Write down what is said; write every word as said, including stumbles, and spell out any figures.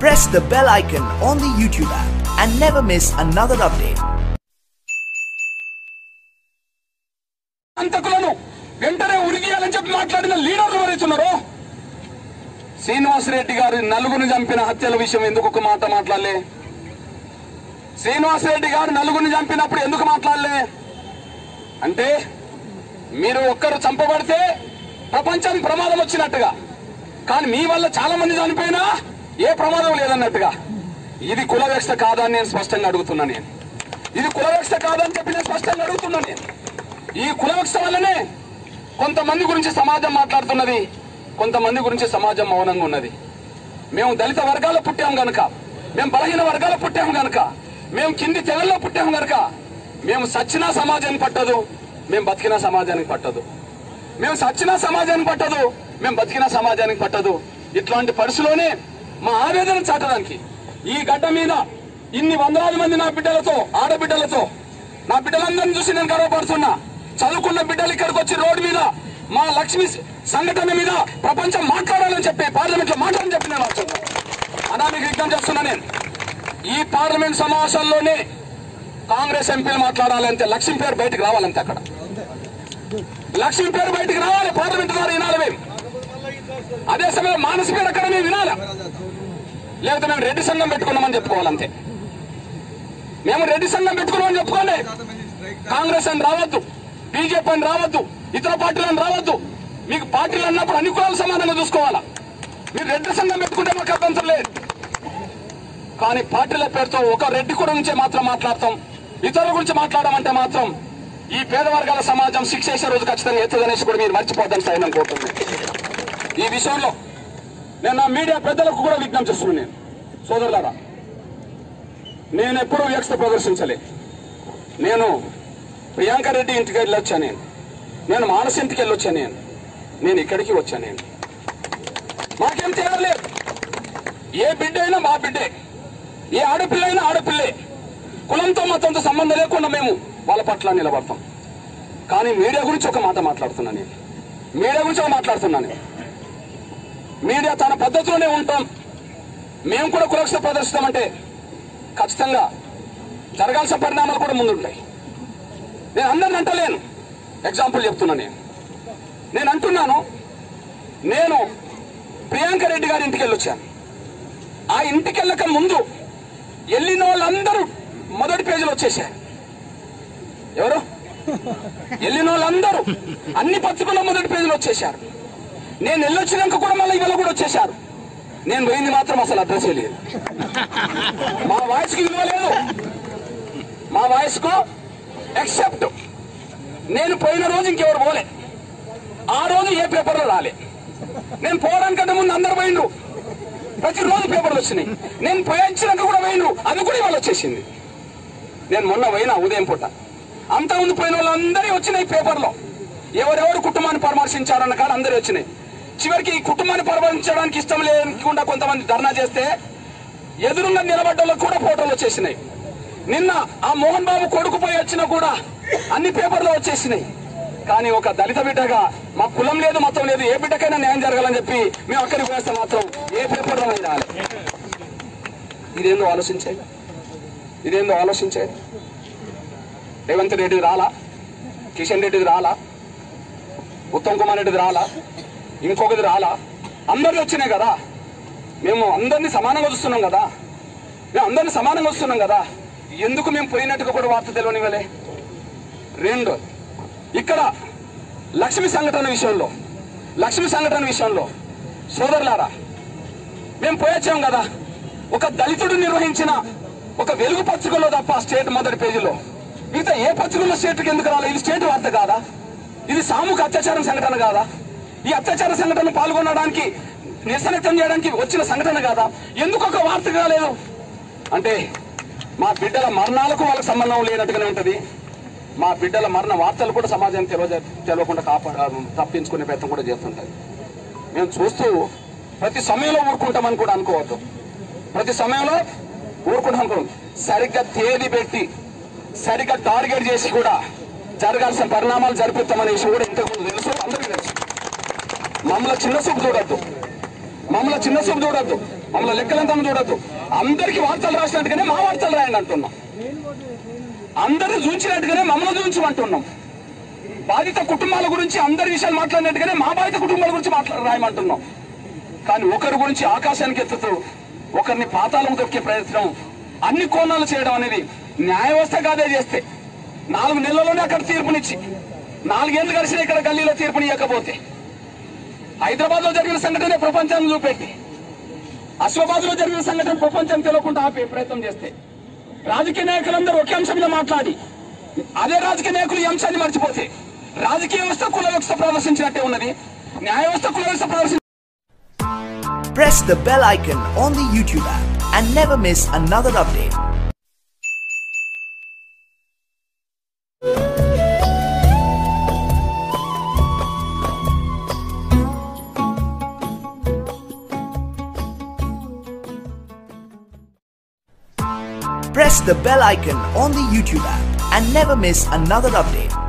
press the bell icon on the YouTube app and never miss another update. అంతకులను వెంటనే ఉరిగియాలని చెప్పి మాట్లాడిన లీడర్లు ఎవరైతున్నారో శ్రీనివాస్ రెడ్డి గారు నలుగురిని చంపిన హత్యల విషయం ఎందుకు ఒక మాట మాట్లాడలే? శ్రీనివాస్ రెడ్డి గారు నలుగురిని చంపినప్పుడు ఎందుకు మాట్లాడలే? అంటే మీరు ఒక్కరు చంపబడితే ప్రపంచానికి ప్రమాదం వచ్చినట్టుగా, కానీ మీ వల్ల చాలా మంది చనిపోయినా ఏ ప్రమాదం లేదన్నట్టుగా. ఇది కుల వ్యవస్థ కాదని నేను స్పష్టంగా అడుగుతున్నా. నేను ఇది కుల వ్యవస్థ కాదని చెప్పి నేను స్పష్టంగా అడుగుతున్నా. నేను ఈ కుల వ్యవస్థ వల్లనే కొంతమంది గురించి సమాజం మాట్లాడుతున్నది, కొంతమంది గురించి సమాజం మౌనంగా ఉన్నది. మేము దళిత వర్గాల్లో పుట్టాం గనక, మేము బలహీన వర్గాల్లో పుట్టాం గనక, మేము కింది తెగల్లో పుట్టాం గనక మేము సచ్చినా సమాజానికి పట్టదు, మేము బతికినా సమాజానికి పట్టదు. మేము సచ్చినా సమాజానికి పట్టదు, మేము బతికినా సమాజానికి పట్టదు. ఇట్లాంటి పరిస్థితిలోనే మా ఆవేదన చాటడానికి ఈ గడ్డ మీద ఇన్ని వందలాది మంది నా బిడ్డలతో, ఆడబిడ్డలతో, నా బిడ్డలందరినీ చూసి నేను గర్వపడుతున్నా. చదువుకున్న బిడ్డలు ఇక్కడికి వచ్చి రోడ్డు మీద మా లక్ష్మి సంఘటన మీద ప్రపంచం మాట్లాడాలని చెప్పి పార్లమెంట్ లో మాట్లాడాలని చెప్పి నేను వస్తున్నా. అన్నా మీకు విజ్ఞప్తి చేస్తున్నా. నేను ఈ పార్లమెంట్ సమావేశాల్లోనే కాంగ్రెస్ ఎంపీలు మాట్లాడాలంటే లక్ష్మి పేరు బయటకు రావాలంటే, అక్కడ లక్ష్మి పేరు బయటకు రావాలి, పార్లమెంట్ ద్వారా వినాలి మేము. అదే సమయంలో మానస పేరు అక్కడ మేము వినాలి. లేకపోతే మేము రెడ్డి సంఘం పెట్టుకున్నామని చెప్పుకోవాలంతే. మేము రెడ్డి సంఘం పెట్టుకున్నామని చెప్పుకోవాలి. కాంగ్రెస్ అని రావద్దు, బీజేపీ అని రావద్దు, ఇతర పార్టీలను రావద్దు. మీకు పార్టీలు అన్నప్పుడు అన్ని కులాలు సమానంగా చూసుకోవాలా. మీరు రెడ్డి సంఘం పెట్టుకుంటే మాకు అభ్యంతరం లేదు, కానీ పార్టీల పేరుతో ఒక రెడ్డి కులం నుంచే మాత్రం మాట్లాడతాం, ఇతరుల గురించి మాట్లాడమంటే మాత్రం ఈ పేద వర్గాల సమాజం శిక్ష చేసే రోజు ఖచ్చితంగా ఎత్తదనేసి కూడా మీరు మర్చిపోద్దని సైన్ కోరుతుంది. ఈ విషయంలో నేను నా మీడియా పెద్దలకు కూడా విజ్ఞప్తి చేస్తున్నాను. నేను సోదరులారా, నేను ఎప్పుడూ వివక్షత ప్రదర్శించలే. నేను ప్రియాంక రెడ్డి ఇంటికి వెళ్ళొచ్చా, నేను నేను మానస్ ఇంటికి వెళ్ళొచ్చా, నేను నేను ఇక్కడికి వచ్చా. నేను మాకేం తేడలేదు. ఏ బిడ్డ అయినా మా బిడ్డే, ఏ ఆడపిల్ల అయినా ఆడపిల్లే. కులంతో మతంతో సంబంధం లేకుండా మేము వాళ్ళ పట్ల నిలబడతాం. కానీ మీడియా గురించి ఒక మాట మాట్లాడుతున్నాను. నేను మీడియా గురించి ఒక మాట్లాడుతున్నాను. మీడియా తన పద్ధతిలోనే ఉంటాం, మేము కూడా కులక్ష ప్రదర్శిస్తామంటే ఖచ్చితంగా జరగాల్సిన పరిణామాలు కూడా ముందుంటాయి. నేను అందరిని అంటలేను, ఎగ్జాంపుల్ చెప్తున్నా. నేను నేను అంటున్నాను, నేను ప్రియాంక రెడ్డి గారి ఇంటికి వెళ్ళొచ్చాను. ఆ ఇంటికి వెళ్ళక ముందు వెళ్ళిన వాళ్ళందరూ మొదటి పేజీలో వచ్చేసారు. ఎవరు వెళ్ళిన వాళ్ళందరూ అన్ని పత్రికల్లో మొదటి పేజీలో వచ్చేసారు. నేను వెళ్ళొచ్చినాక కూడా మళ్ళీ ఇవాళ కూడా వచ్చేసారు. నేను పోయింది మాత్రం అసలు అడ్రస్ లేదు. మా వాయిస్ కి విలువ లేదు, మా వాయిస్ కు ఎక్సెప్ట్ నేను పోయిన రోజు ఇంకెవరు పోలే. ఆ రోజు ఏ పేపర్లో రాలే. నేను పోవడానికంటే ముందు అందరు పోయిండ్రు, ప్రతిరోజు పేపర్లు వచ్చినాయి. నేను పోయించినాక కూడా పోయిండ్రు, అది కూడా ఇవాళ వచ్చేసింది. నేను మొన్న పోయినా ఉదయం పూట, అంతా ముందు పోయిన వాళ్ళందరూ వచ్చినాయి పేపర్లో. ఎవరెవరు కుటుంబాన్ని పరామర్శించారన్న కాడ అందరూ వచ్చినాయి. చివరికి ఈ కుటుంబాన్ని పరామర్శించడానికి ఇష్టం లేకుండా కొంతమంది ధర్నా చేస్తే ఎదురుగా నిలబడ్డ వాళ్ళకు కూడా ఫోటోలు వచ్చేసినాయి. నిన్న ఆ మోహన్ బాబు కొడుకు పోయి వచ్చినా కూడా అన్ని పేపర్లో వచ్చేసినాయి. కానీ ఒక దళిత బిడ్డగా మా కులం లేదు, మతం లేదు, ఏ బిడ్డకైనా న్యాయం జరగాలని చెప్పి మేము అక్కడికి వేస్తే మాత్రం ఏ పేపర్లో రాలి. ఇదేందో ఆలోచించేది, ఇదేందో ఆలోచించేది. రేవంత్ రెడ్డిది రాలా, కిషన్ రెడ్డిది రాలా, ఉత్తమ్ కుమార్ రెడ్డిది రాలా, ఇంకొకటి రాలా, అందరిది వచ్చినాయి కదా. మేము అందరినీ సమానంగా చూస్తున్నాం కదా, మేము అందరినీ సమానంగా వస్తున్నాం కదా. ఎందుకు మేము పోయినట్టుగా కూడా వార్త తెలియనివ్వలే? రెండు, ఇక్కడ లక్ష్మి సంఘటన విషయంలో లక్ష్మి సంఘటన విషయంలో సోదరులారా, మేము పోయొచ్చాం కదా. ఒక దళితుడు నిర్వహించిన ఒక వెలుగు పత్రికలో తప్ప స్టేట్ మొదటి పేజీలో, మిగతా ఏ పత్రికల్లో స్టేట్కి ఎందుకు రాలేదు? ఇది స్టేట్ వార్త కాదా? ఇది సామూహిక అత్యాచారం సంఘటన కాదా? ఈ అత్యాచార సంఘటన పాల్గొనడానికి, నిరసన వ్యక్తం చేయడానికి వచ్చిన సంఘటన కాదా? ఎందుకు ఒక వార్త కాలేదు? అంటే మా బిడ్డల మరణాలకు వాళ్ళకి సంబంధం లేనట్టుగానే ఉంటది. మా బిడ్డల మరణ వార్తలు కూడా సమాజానికి తెలియ తెలియకుండా కాపా తప్పించుకునే ప్రయత్నం కూడా చేస్తుంటది. మేము చూస్తూ ప్రతి సమయంలో ఊరుకుంటామని కూడా అనుకోవద్దు. ప్రతి సమయంలో ఊరుకుంటాం అనుకోవద్దు. సరిగ్గా తేదీ పెట్టి సరిగ్గా టార్గెట్ చేసి కూడా జరగాల్సిన పరిణామాలు జరిపిస్తామనే విషయం కూడా ఇంతకుముందు తెలుసు, అందరికీ తెలుసు. మమ్మల్ని చిన్న చూపు చూడద్దు, మమ్మల్ని చిన్న చూపు చూడొద్దు, మమ్మల్ని లెక్కలంతా చూడొద్దు. అందరికి వార్తలు రాసినట్టుగానే మా వార్తలు రాయండి అంటున్నాం. అందరూ చూసినట్టుగానే మమ్మల్ని చూపించమంటున్నాం. బాధిత కుటుంబాల గురించి అందరి విషయాలు మాట్లాడినట్టుగానే మా బాధిత కుటుంబాల గురించి మాట్లా రాయమంటున్నాం. కానీ ఒకరి గురించి ఆకాశానికి ఎత్తుతూ ఒకరిని పాతాళం దొక్కే ప్రయత్నం, అన్ని కోణాలు చేయడం అనేది న్యాయ వ్యవస్థ కాదే చేస్తే నాలుగు నెలల్లోనే అక్కడ తీర్పునిచ్చి నాలుగేళ్లు కలిసిన ఇక్కడ గల్లీలో తీర్పునియకపోతే, హైదరాబాద్ లో జరిగిన సంఘటన ప్రపంచాన్ని చూపెట్టి అశ్వాబాద్ లో జరిగిన సంఘటన ప్రపంచం తెలియకుండా ఆపే ప్రయత్నం చేస్తే, రాజకీయ నాయకులందరూ ఒకే అంశం మీద మాట్లాడి అదే రాజకీయ నాయకులు ఈ అంశాన్ని మర్చిపోతే రాజకీయ వ్యవస్థ కుల వ్యవస్థ ప్రదర్శించినట్టే ఉన్నది, న్యాయ వ్యవస్థ కుల వ్యవస్థ ప్రదర్శించి. Press the bell icon on the YouTube app and never miss another update. Press the bell icon on the YouTube app and never miss another update.